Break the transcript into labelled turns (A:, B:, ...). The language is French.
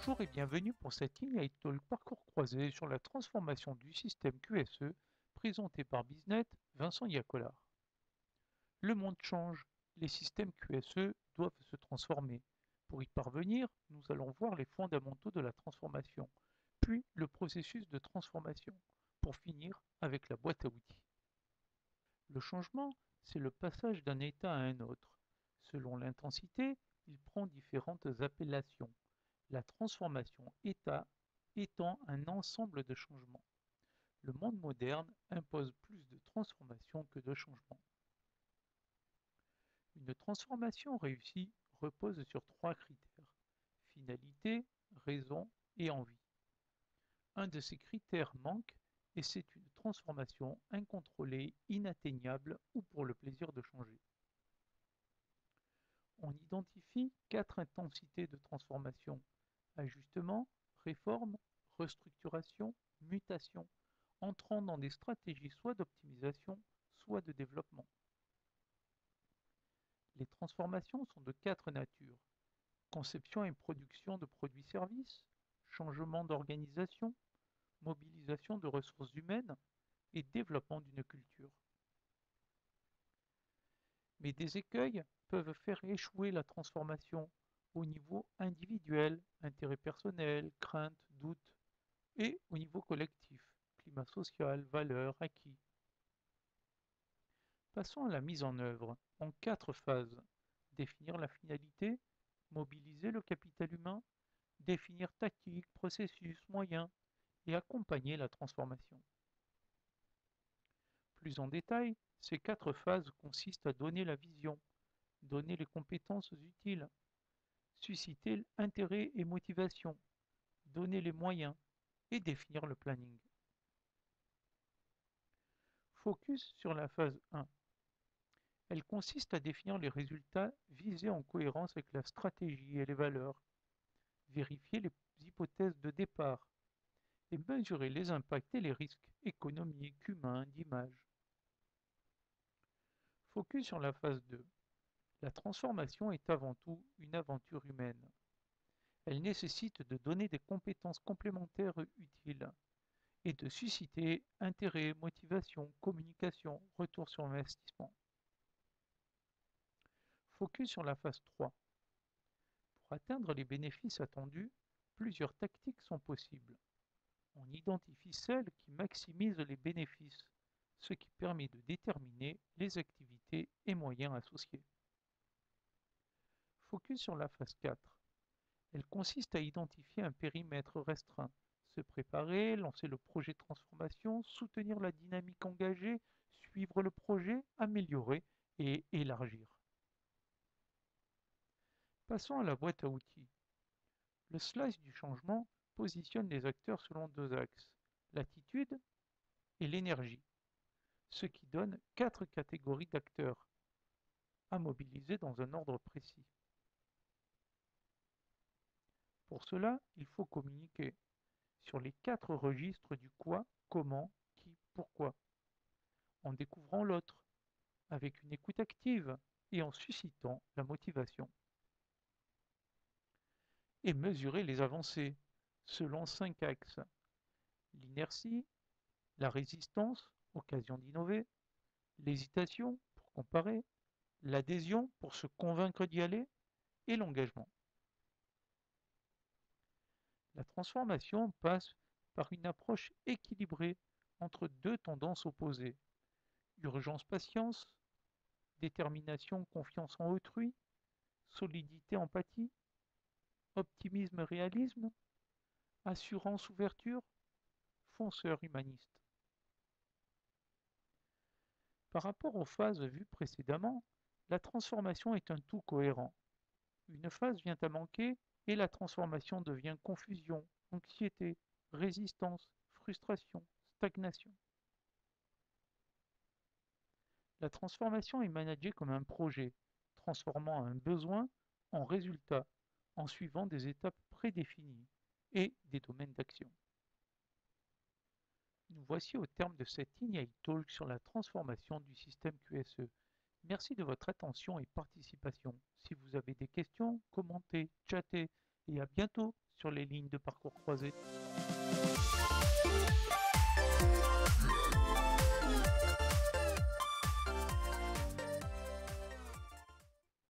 A: Bonjour et bienvenue pour cette Ignite Talk parcours croisé sur la transformation du système QSE présenté par Biznet Vincent Yacolar. Le monde change, les systèmes QSE doivent se transformer. Pour y parvenir, nous allons voir les fondamentaux de la transformation, puis le processus de transformation, pour finir avec la boîte à outils. Le changement, c'est le passage d'un état à un autre. Selon l'intensité, il prend différentes appellations. La transformation état étant un ensemble de changements. Le monde moderne impose plus de transformation que de changements. Une transformation réussie repose sur trois critères: finalité, raison et envie. Un de ces critères manque et c'est une transformation incontrôlée, inatteignable ou pour le plaisir de changer. On identifie quatre intensités de transformation: ajustement, réforme, restructuration, mutation, entrant dans des stratégies soit d'optimisation, soit de développement. Les transformations sont de quatre natures: conception et production de produits-services, changement d'organisation, mobilisation de ressources humaines et développement d'une culture. Mais des écueils peuvent faire échouer la transformation au niveau individuel, intérêt personnel, crainte, doute, et au niveau collectif, climat social, valeurs, acquis. Passons à la mise en œuvre en quatre phases: définir la finalité, mobiliser le capital humain, définir tactique, processus, moyens et accompagner la transformation. Plus en détail, ces quatre phases consistent à donner la vision, donner les compétences utiles, susciter intérêt et motivation, donner les moyens et définir le planning. Focus sur la phase 1. Elle consiste à définir les résultats visés en cohérence avec la stratégie et les valeurs, vérifier les hypothèses de départ et mesurer les impacts et les risques économiques, humains, d'image. Focus sur la phase 2. La transformation est avant tout une aventure humaine. Elle nécessite de donner des compétences complémentaires utiles et de susciter intérêt, motivation, communication, retour sur investissement. Focus sur la phase 3. Pour atteindre les bénéfices attendus, plusieurs tactiques sont possibles. On identifie celles qui maximisent les bénéfices, ce qui permet de déterminer les activités et moyens associés. Focus sur la phase 4. Elle consiste à identifier un périmètre restreint, se préparer, lancer le projet de transformation, soutenir la dynamique engagée, suivre le projet, améliorer et élargir. Passons à la boîte à outils. Le slice du changement positionne les acteurs selon deux axes: l'attitude et l'énergie, ce qui donne quatre catégories d'acteurs à mobiliser dans un ordre précis. Pour cela, il faut communiquer sur les quatre registres du quoi, comment, qui, pourquoi, en découvrant l'autre, avec une écoute active et en suscitant la motivation. Et mesurer les avancées selon cinq axes: l'inertie, la résistance, occasion d'innover, l'hésitation pour comparer, l'adhésion pour se convaincre d'y aller et l'engagement. La transformation passe par une approche équilibrée entre deux tendances opposées: urgence-patience, détermination, confiance en autrui, solidité, empathie, optimisme, réalisme, assurance, ouverture, fonceur, humaniste. Par rapport aux phases vues précédemment, la transformation est un tout cohérent. Une phase vient à manquer et la transformation devient confusion, anxiété, résistance, frustration, stagnation. La transformation est managée comme un projet, transformant un besoin en résultat en suivant des étapes prédéfinies et des domaines d'action. Nous voici au terme de cette Ignite Talk sur la transformation du système QSE. Merci de votre attention et participation. Si vous avez des questions, commentez, chattez et à bientôt sur les lignes de parcours croisés.